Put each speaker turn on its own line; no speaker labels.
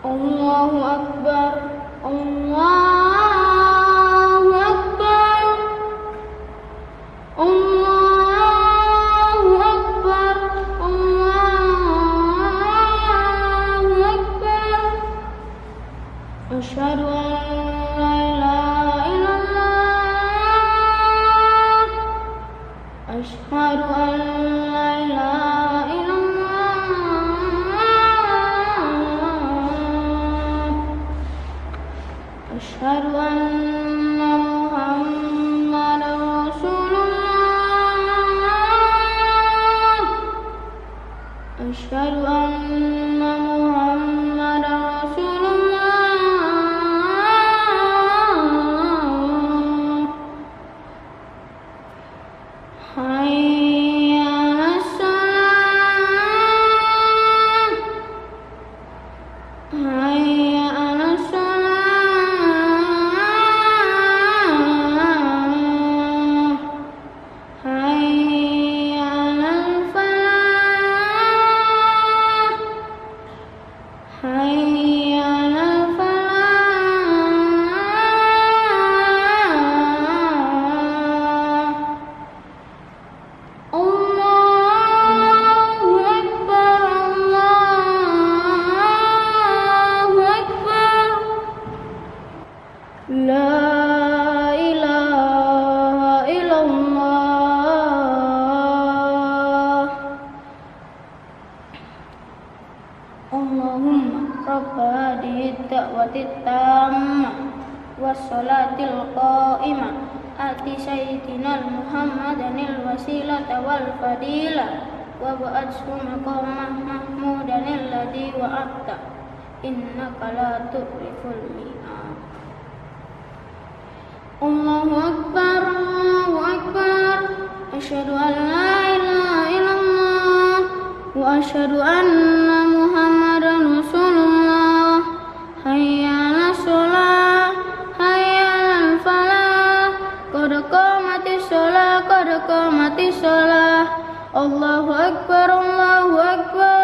Allahu Akbar, Allahu Akbar, Allahu Akbar, Allahu Akbar. Asyhadu an la ilaha illallah, asyhadu an la ilaha illallah, asyhadu anna Muhammadan Rasulullah, asyhadu anna Muhammadan Rasulullah. Hayya 'alas shalah, hayya 'alas shalah, hayya 'alal falah, hayya 'alal falah. Allahu Akbar, Allahu Akbar. La ilaha illallah. Allahumma rabba hadhihi da'wati tammah wassalatil qa'imah ati sayyidina Muhammadanil wasilata wal fadilah wa ba'athu maqamah mahmudanil ladzi wa'adta innaka la tukhliful mi'ad. Allahu Akbar, Allahu Akbar. Asyhadu an la ilaha illallah wa asyhadu anna Muhammadan Rasulullah. Hayya 'alas shalah, hayya 'alal falah, qad qamatis shalah, qad qamatis shalah. Allahu Akbar, Allahu Akbar.